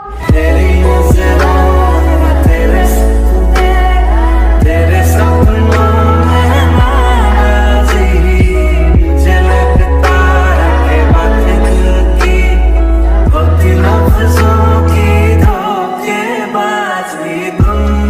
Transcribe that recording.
तेरी नजरों में तेरे सपनों में नाराज़ी झलकता रहे बात दिल की, होती लफ्जों की धोखेबाजी। तुम